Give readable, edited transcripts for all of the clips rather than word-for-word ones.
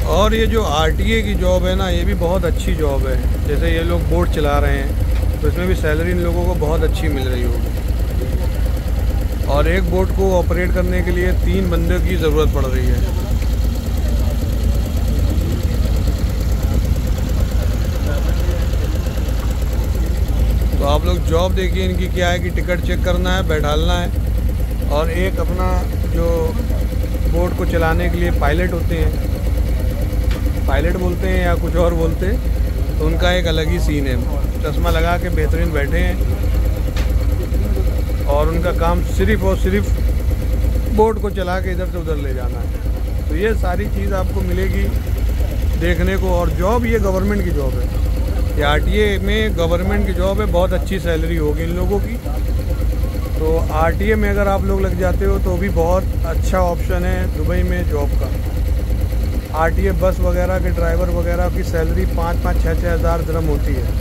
और ये जो RTA की जॉब है ना, ये भी बहुत अच्छी जॉब है। जैसे ये लोग बोट चला रहे हैं तो इसमें भी सैलरी इन लोगों को बहुत अच्छी मिल रही होगी। और एक बोट को ऑपरेट करने के लिए 3 बंदे की ज़रूरत पड़ रही है। तो आप लोग जॉब देखिए इनकी क्या है कि टिकट चेक करना है, बैठालना है, और एक अपना जो बोट को चलाने के लिए पायलट होते हैं, पायलट बोलते हैं या कुछ और बोलते हैं, तो उनका एक अलग ही सीन है। चश्मा लगा के बेहतरीन बैठे हैं और उनका काम सिर्फ़ और सिर्फ बोट को चला के इधर से उधर ले जाना है। तो ये सारी चीज़ आपको मिलेगी देखने को। और जॉब ये गवर्नमेंट की जॉब है, ये RTA में गवर्नमेंट की जॉब है। बहुत अच्छी सैलरी होगी इन लोगों की। तो RTA में अगर आप लोग लग जाते हो तो भी बहुत अच्छा ऑप्शन है दुबई में जॉब का। RTA बस वगैरह के ड्राइवर वगैरह की सैलरी 5-5, 6-6 हज़ार दिरहम होती है।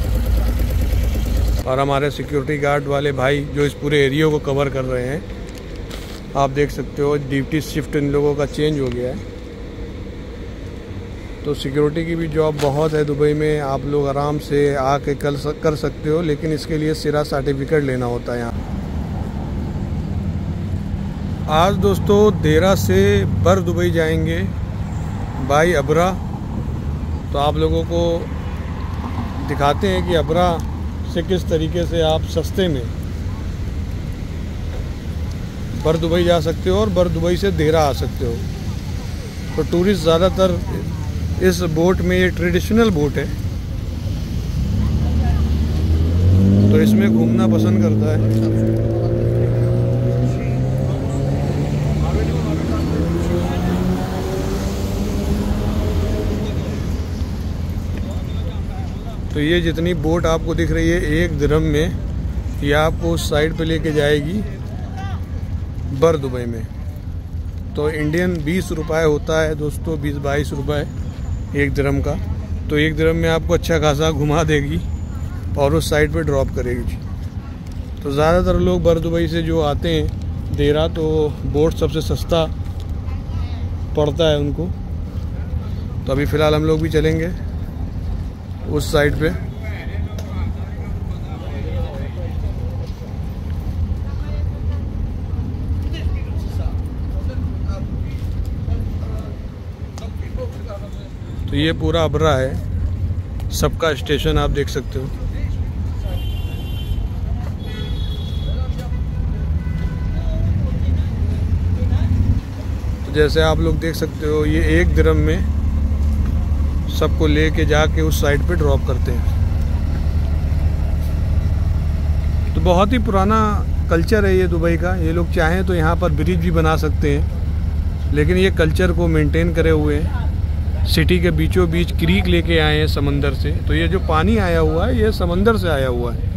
और हमारे सिक्योरिटी गार्ड वाले भाई जो इस पूरे एरिया को कवर कर रहे हैं, आप देख सकते हो ड्यूटी शिफ्ट इन लोगों का चेंज हो गया है। तो सिक्योरिटी की भी जॉब बहुत है दुबई में। आप लोग आराम से आके कर सकते हो, लेकिन इसके लिए सिरा सर्टिफिकेट लेना होता है यहाँ। आज दोस्तों देरा से बर दुबई जाएंगे बाई अबरा। तो आप लोगों को दिखाते हैं कि अबरा से किस तरीके से आप सस्ते में बर दुबई जा सकते हो और बर दुबई से देरा आ सकते हो। तो टूरिस्ट ज़्यादातर इस बोट में, ये ट्रेडिशनल बोट है तो इसमें घूमना पसंद करता है। तो ये जितनी बोट आपको दिख रही है 1 दिरहम में, ये आपको उस साइड पे लेके जाएगी बर दुबई में। तो इंडियन 20 रुपये होता है दोस्तों, 20-22 रुपये 1 दिरहम का। तो 1 दिरहम में आपको अच्छा खासा घुमा देगी और उस साइड पे ड्रॉप करेगी। तो ज़्यादातर लोग बर दुबई से जो आते हैं देरा, तो बोट सबसे सस्ता पड़ता है उनको। तो अभी फ़िलहाल हम लोग भी चलेंगे उस साइड पे। तो ये पूरा अबरा है, सबका स्टेशन आप देख सकते हो। तो जैसे आप लोग देख सकते हो ये 1 दिरहम में सबको लेके जाके उस साइड पे ड्रॉप करते हैं। तो बहुत ही पुराना कल्चर है ये दुबई का। ये लोग चाहें तो यहाँ पर ब्रिज भी बना सकते हैं, लेकिन ये कल्चर को मेंटेन करे हुए हैं। सिटी के बीचों बीच क्रीक लेके आए हैं समंदर से। तो ये जो पानी आया हुआ है ये समंदर से आया हुआ है,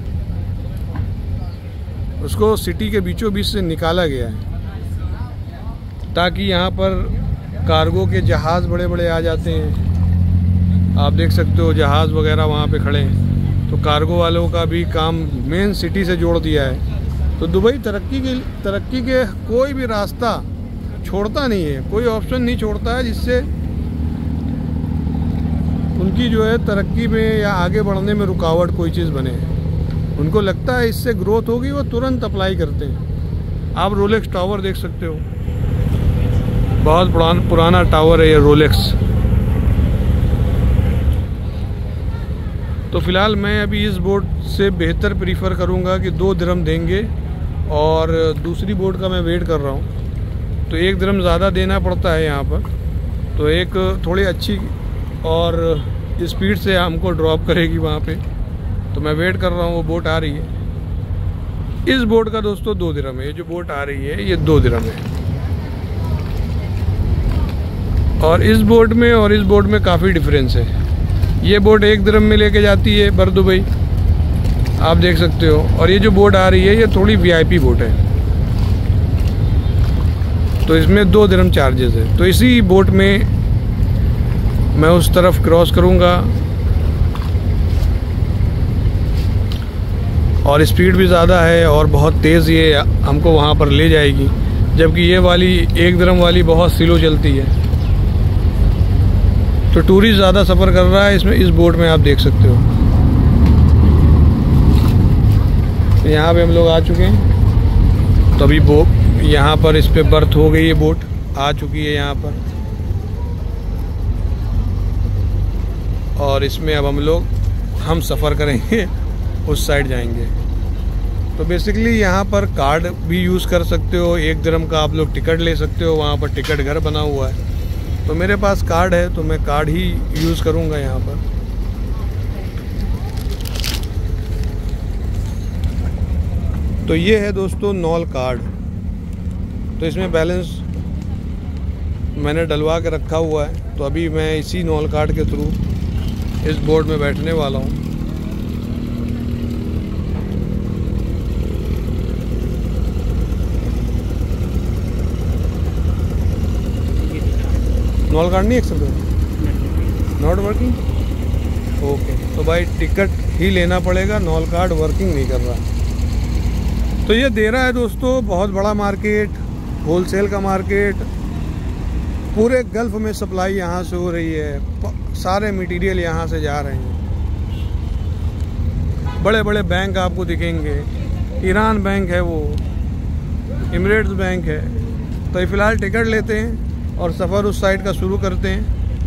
उसको सिटी के बीचों बीच से निकाला गया है ताकि यहाँ पर कार्गो के जहाज़ बड़े बड़े आ जाते हैं। आप देख सकते हो जहाज़ वगैरह वहाँ पे खड़े हैं। तो कार्गो वालों का भी काम मेन सिटी से जोड़ दिया है। तो दुबई तरक्की के कोई भी रास्ता छोड़ता नहीं है, कोई ऑप्शन नहीं छोड़ता है जिससे उनकी जो है तरक्की में या आगे बढ़ने में रुकावट कोई चीज़ बने। उनको लगता है इससे ग्रोथ होगी, वो तुरंत अप्लाई करते हैं। आप रोलेक्स टावर देख सकते हो, बहुत पुराना टावर है ये रोलेक्स। तो फ़िलहाल मैं अभी इस बोट से बेहतर प्रीफर करूँगा कि 2 दिरहम देंगे, और दूसरी बोट का मैं वेट कर रहा हूँ। तो 1 दिरहम ज़्यादा देना पड़ता है यहाँ पर। तो एक थोड़ी अच्छी और स्पीड से हमको ड्रॉप करेगी वहाँ पे। तो मैं वेट कर रहा हूँ, वो बोट आ रही है। इस बोट का दोस्तों 2 दिरहम है। ये जो बोट आ रही है ये 2 दिरहम है। और इस बोट में काफ़ी डिफरेंस है। ये बोट 1 दिरहम में लेके जाती है बर दुबई, आप देख सकते हो। और ये जो बोट आ रही है ये थोड़ी VIP बोट है, तो इसमें 2 दिरहम चार्जेस है। तो इसी बोट में मैं उस तरफ क्रॉस करूँगा और स्पीड भी ज़्यादा है और बहुत तेज़ ये हमको वहाँ पर ले जाएगी, जबकि ये वाली 1 दिरहम वाली बहुत स्लो चलती है। तो टूरिस्ट ज़्यादा सफ़र कर रहा है इसमें, इस बोट में आप देख सकते हो। तो यहाँ पे हम लोग आ चुके हैं। तो अभी यहाँ पर इस पे बर्थ हो गई है, बोट आ चुकी है यहाँ पर। और इसमें अब हम सफ़र करेंगे, उस साइड जाएंगे। तो बेसिकली यहाँ पर कार्ड भी यूज़ कर सकते हो, 1 दिरहम का आप लोग टिकट ले सकते हो। वहाँ पर टिकट घर बना हुआ है। तो मेरे पास कार्ड है तो मैं कार्ड ही यूज़ करूँगा यहाँ पर। तो ये है दोस्तों नॉल कार्ड। तो इसमें बैलेंस मैंने डलवा के रखा हुआ है। तो अभी मैं इसी नॉल कार्ड के थ्रू इस बोट में बैठने वाला हूँ। नॉल कार्ड नहीं एक्सेप्ट होगा, नॉट वर्किंग। ओके, तो भाई टिकट ही लेना पड़ेगा, नॉल कार्ड वर्किंग नहीं कर रहा। तो ये दे रहा है दोस्तों बहुत बड़ा मार्केट, होलसेल का मार्केट। पूरे गल्फ में सप्लाई यहाँ से हो रही है, सारे मटेरियल यहाँ से जा रहे हैं। बड़े बड़े बैंक आपको दिखेंगे, ईरान बैंक है वो, एमिरेट्स बैंक है। तो फ़िलहाल टिकट लेते हैं और सफ़र उस साइड का शुरू करते हैं।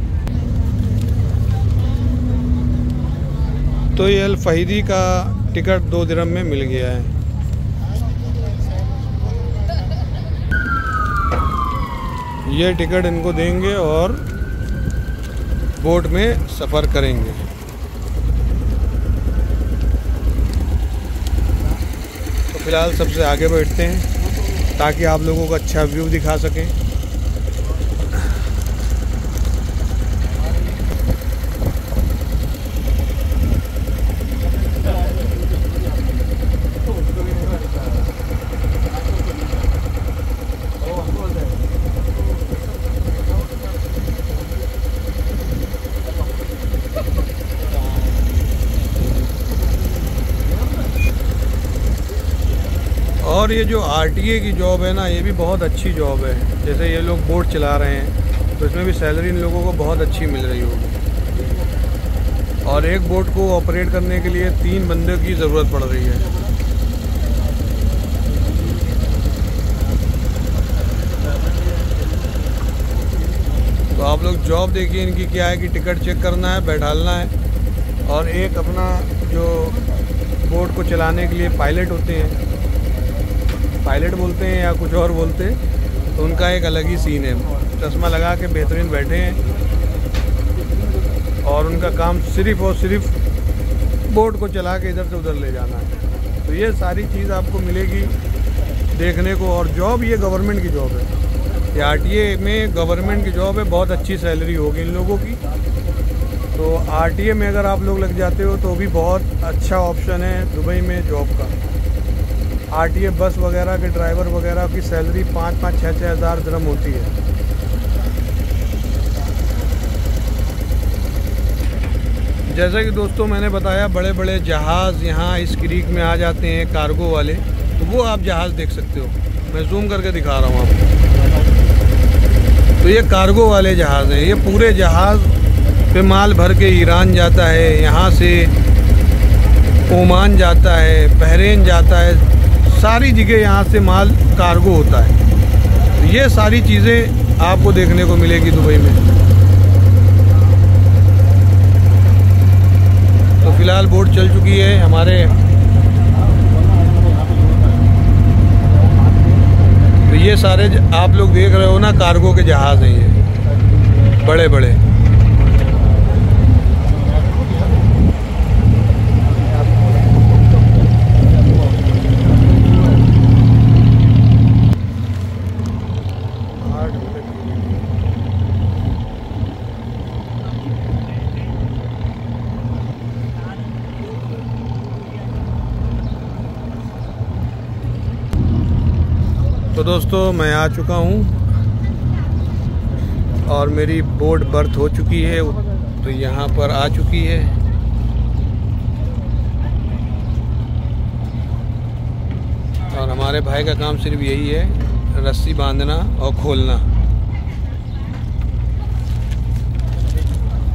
तो ये अल फहीदी का टिकट 2 दिरहम में मिल गया है। ये टिकट इनको देंगे और बोट में सफ़र करेंगे। तो फ़िलहाल सबसे आगे बैठते हैं ताकि आप लोगों को अच्छा व्यू दिखा सकें। और ये जो आरटीए की जॉब है ना, ये भी बहुत अच्छी जॉब है। जैसे ये लोग बोट चला रहे हैं तो इसमें भी सैलरी इन लोगों को बहुत अच्छी मिल रही होगी। और एक बोट को ऑपरेट करने के लिए 3 बंदे की ज़रूरत पड़ रही है। तो आप लोग जॉब देखिए इनकी क्या है कि टिकट चेक करना है, बैठालना है। और एक अपना जो बोट को चलाने के लिए पायलट होते हैं, पायलट बोलते हैं या कुछ और बोलते हैं, तो उनका एक अलग ही सीन है। चश्मा लगा के बेहतरीन बैठे हैं और उनका काम सिर्फ़ और सिर्फ बोट को चला के इधर से उधर ले जाना है। तो ये सारी चीज़ आपको मिलेगी देखने को। और जॉब ये गवर्नमेंट की जॉब है, ये आरटीए में गवर्नमेंट की जॉब है। बहुत अच्छी सैलरी होगी इन लोगों की। तो आरटीए में अगर आप लोग लग जाते हो तो भी बहुत अच्छा ऑप्शन है दुबई में जॉब का। आरटीए बस वगैरह के ड्राइवर वगैरह की सैलरी 5-5, 6-6 हज़ार दिरहम होती है। जैसा कि दोस्तों मैंने बताया, बड़े बड़े जहाज़ यहाँ इस क्रीक में आ जाते हैं, कार्गो वाले। तो वो आप जहाज़ देख सकते हो, मैं जूम करके दिखा रहा हूँ आपको। तो ये कार्गो वाले जहाज़ हैं। ये पूरे जहाज़ पे माल भर के ईरान जाता है, यहाँ से ओमान जाता है, बहरीन जाता है, सारी जगह यहाँ से माल कार्गो होता है। तो ये सारी चीज़ें आपको देखने को मिलेगी दुबई में। तो फिलहाल बोट चल चुकी है हमारे। तो ये सारे आप लोग देख रहे हो ना, कार्गो के जहाज़ हैं ये बड़े बड़े। तो दोस्तों मैं आ चुका हूँ और मेरी बोट बर्थ हो चुकी है। तो यहाँ पर आ चुकी है। और हमारे भाई का काम सिर्फ यही है, रस्सी बांधना और खोलना।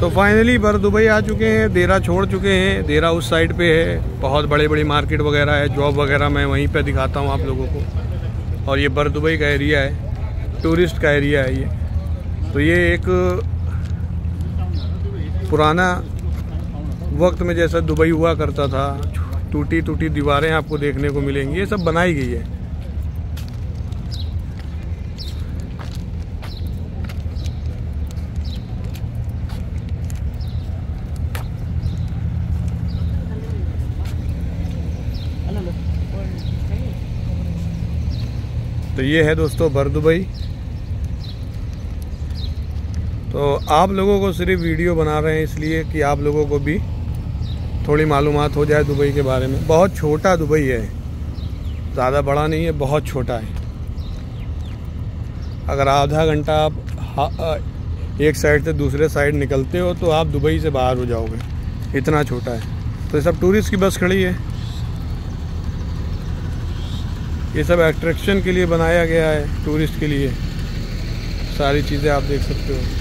तो फाइनली बर दुबई आ चुके हैं, देरा छोड़ चुके हैं। देरा उस साइड पे है, बहुत बड़े बड़ी मार्केट वगैरह है, जॉब वगैरह मैं वहीं पे दिखाता हूँ आप लोगों को। और ये बर दुबई का एरिया है, टूरिस्ट का एरिया है ये। तो ये एक पुराना वक्त में जैसा दुबई हुआ करता था, टूटी टूटी दीवारें आपको देखने को मिलेंगी, ये सब बनाई गई है। तो ये है दोस्तों बर दुबई। तो आप लोगों को सिर्फ वीडियो बना रहे हैं इसलिए कि आप लोगों को भी थोड़ी मालूमात हो जाए दुबई के बारे में। बहुत छोटा दुबई है, ज़्यादा बड़ा नहीं है, बहुत छोटा है। अगर आधा घंटा आप एक साइड से दूसरे साइड निकलते हो तो आप दुबई से बाहर हो जाओगे, इतना छोटा है। तो ये सब टूरिस्ट की बस खड़ी है, ये सब अट्रैक्शन के लिए बनाया गया है, टूरिस्ट के लिए। सारी चीज़ें आप देख सकते हो।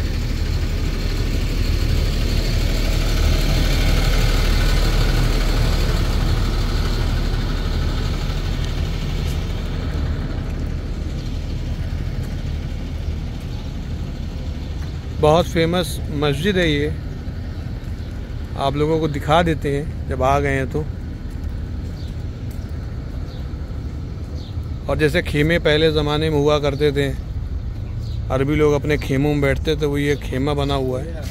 बहुत फेमस मस्जिद है ये, आप लोगों को दिखा देते हैं जब आ गए हैं तो। और जैसे खेमे पहले ज़माने में हुआ करते थे, अरबी लोग अपने खेमों में बैठते थे, वो ये खेमा बना हुआ है।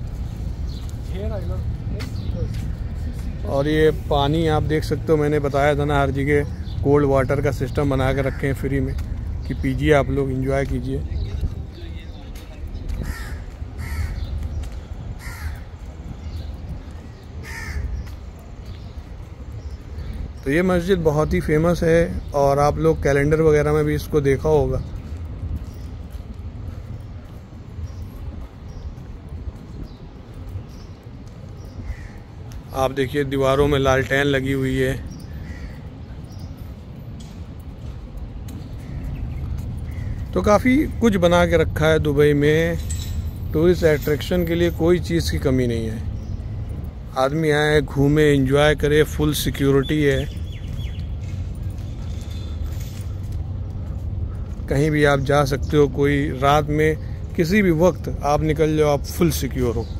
और ये पानी आप देख सकते हो, मैंने बताया था ना हर जगह कोल्ड वाटर का सिस्टम बना के रखे हैं फ्री में कि पीजिए, आप लोग एंजॉय कीजिए। तो ये मस्जिद बहुत ही फेमस है और आप लोग कैलेंडर वगैरह में भी इसको देखा होगा। आप देखिए दीवारों में लालटेन लगी हुई है। तो काफ़ी कुछ बना के रखा है दुबई में, टूरिस्ट अट्रैक्शन के लिए कोई चीज़ की कमी नहीं है। आदमी आए, घूमे, एंजॉय करे, फुल सिक्योरिटी है। कहीं भी आप जा सकते हो, कोई रात में किसी भी वक्त आप निकल जाओ, आप फुल सिक्योर हो।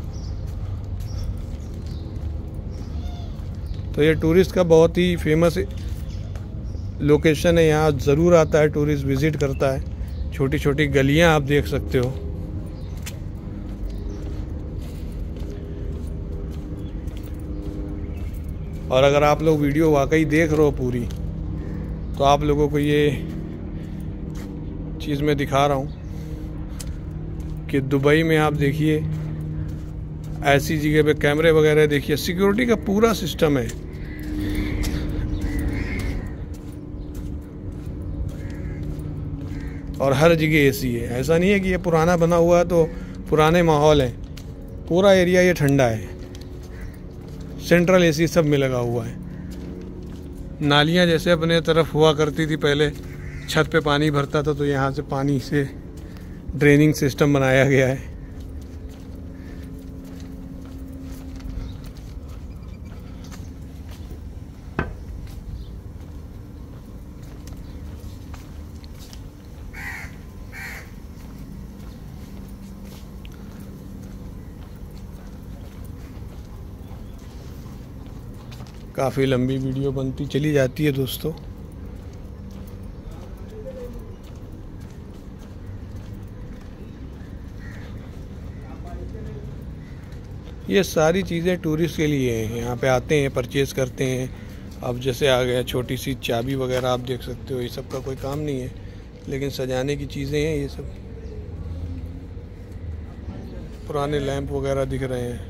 तो ये टूरिस्ट का बहुत ही फेमस लोकेशन है, यहाँ ज़रूर आता है टूरिस्ट, विज़िट करता है। छोटी छोटी गलियाँ आप देख सकते हो। और अगर आप लोग वीडियो वाकई देख रहे हो पूरी, तो आप लोगों को ये चीज़ मैं दिखा रहा हूँ कि दुबई में आप देखिए ऐसी जगह पे कैमरे वगैरह देखिए, सिक्योरिटी का पूरा सिस्टम है। और हर जगह एसी है, ऐसा नहीं है कि ये पुराना बना हुआ है तो पुराने माहौल है। पूरा एरिया ये ठंडा है, सेंट्रल एसी सब में लगा हुआ है। नालियाँ जैसे अपने तरफ हुआ करती थी पहले, छत पे पानी भरता था तो यहाँ से पानी से ड्रेनिंग सिस्टम बनाया गया है। काफ़ी लंबी वीडियो बनती चली जाती है दोस्तों। ये सारी चीज़ें टूरिस्ट के लिए हैं, यहाँ पे आते हैं, परचेज़ करते हैं। अब जैसे आ गया छोटी सी चाबी वगैरह आप देख सकते हो, ये सब का कोई काम नहीं है, लेकिन सजाने की चीज़ें हैं ये सब। पुराने लैंप वगैरह दिख रहे हैं।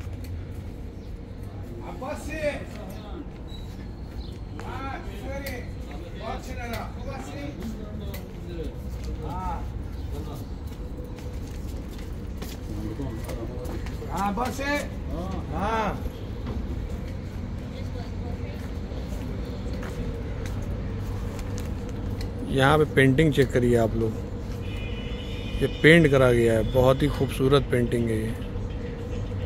हाँ बस है, हाँ। यहाँ पे पेंटिंग चेक करिए आप लोग, ये पेंट करा गया है, बहुत ही खूबसूरत पेंटिंग है ये।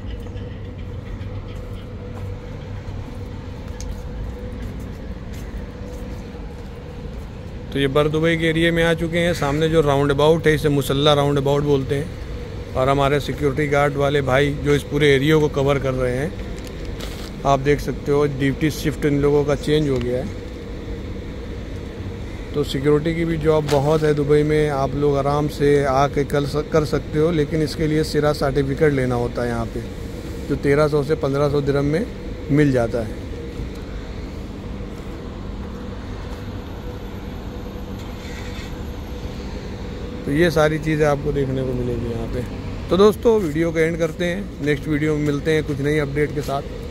तो ये बर दुबई के एरिया में आ चुके हैं। सामने जो राउंड अबाउट है इसे मुसल्ला राउंड अबाउट बोलते हैं। और हमारे सिक्योरिटी गार्ड वाले भाई जो इस पूरे एरिया को कवर कर रहे हैं, आप देख सकते हो ड्यूटी शिफ्ट इन लोगों का चेंज हो गया है। तो सिक्योरिटी की भी जॉब बहुत है दुबई में, आप लोग आराम से आके कर सकते हो, लेकिन इसके लिए सिरा सर्टिफिकेट लेना होता है यहाँ पे, जो 1300 से 1500 दिरहम में मिल जाता है। तो ये सारी चीज़ें आपको देखने को मिलेगी यहाँ पे। तो दोस्तों वीडियो को एंड करते हैं, नेक्स्ट वीडियो में मिलते हैं कुछ नई अपडेट के साथ।